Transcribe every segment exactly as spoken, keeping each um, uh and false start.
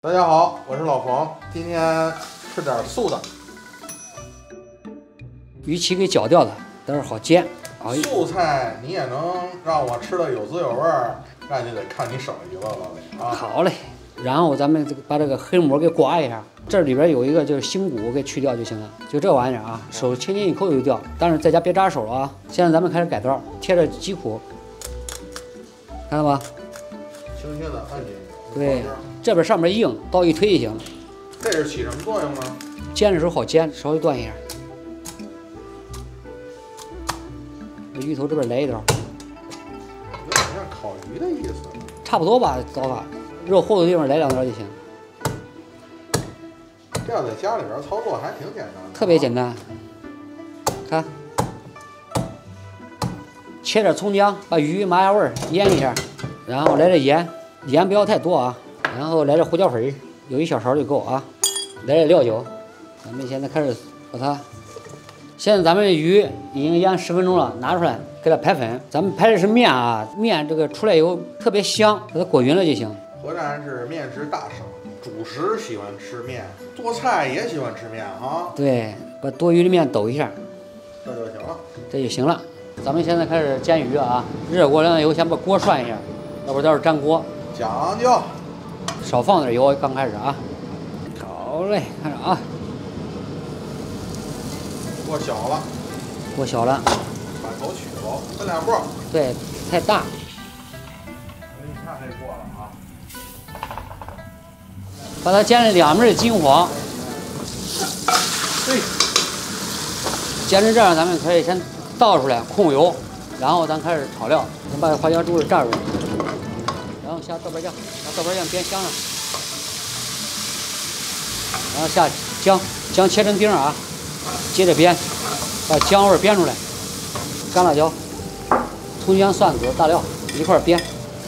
大家好，我是老冯，今天吃点素的。 鱼鳍给绞掉的，但是好煎。好， 素菜你也能让我吃的有滋有味儿，那就得看你手艺了，老李啊。 好嘞，然后咱们这个把这个黑膜给刮一下，这里边有一个就是心骨给去掉就行了，就这玩意儿啊，手轻轻一抠就掉，但是在家别扎手了啊。现在咱们开始改刀，贴着鸡骨，看到吧？ 轻轻的按进去。 对，这边上面硬，刀一推就行了。 这是起什么作用呢？ 煎的时候好煎，稍微断一下。鱼头这边来一刀， 有点像烤鱼的意思。 差不多吧，刀法。肉厚的地方来两刀就行。 这样在家里边操作还挺简单的， 特别简单。看，切点葱姜，把鱼麻芽味儿腌一下，然后来点盐，盐不要太多啊，然后来点胡椒粉，有一小勺就够啊，来点料酒。咱们现在开始把它。现在咱们鱼已经腌十分钟了，拿出来给它拍粉。咱们拍的是面啊，面这个出来以后特别香，把它裹匀了就行。 河南是面食大省，主食喜欢吃面，做菜也喜欢吃面啊。 对，把多余的面抖一下， 这就行了， 这就行了。咱们现在开始煎鱼啊，热锅凉油，先把锅涮一下，要不待会儿粘锅。 讲究， 少放点油，刚开始啊。好嘞，看着啊。 锅小了， 锅小了， 把头取走，分两步。 对，太大。 你看这锅了啊， 把它煎的两面金黄。 对， 煎成这样，咱们可以先倒出来控油，然后咱开始炒料，先把花椒猪肉炸入来，然后下豆瓣酱，把豆瓣酱煸香了，然后下姜，姜切成丁啊。接着煸，把姜味煸出来，干辣椒、葱姜蒜子、大料一块煸，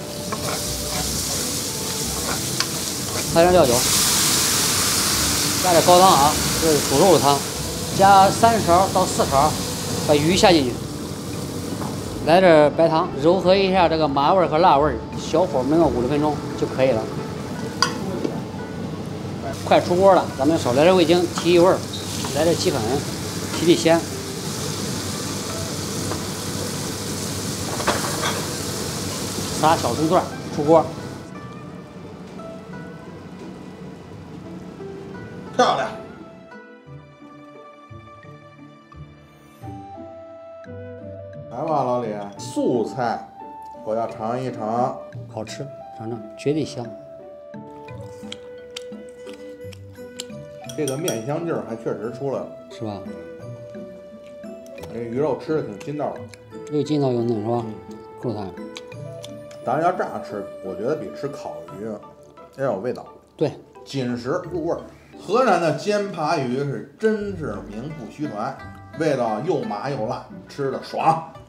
加点料酒，加点高汤啊，这是煮肉的汤，加三勺到四勺，把鱼下进去，来点白糖，柔和一下这个麻味和辣味，小火焖个五六分钟就可以了。快出锅了，咱们少来点味精提一味儿，来点鸡粉。提提鲜，撒小葱段，出锅。 漂亮。来吧，老李，素菜我要尝一尝， 好吃，尝尝，绝对香。 这个面香劲儿还确实出来了， 是吧？ 这鱼肉吃的挺筋道的， 又筋道又嫩，是吧？够它。 咱要这样吃，我觉得比吃烤鱼要有味道。 对， 紧实入味儿。河南的煎扒鱼是真是名不虚传，味道又麻又辣，吃的爽。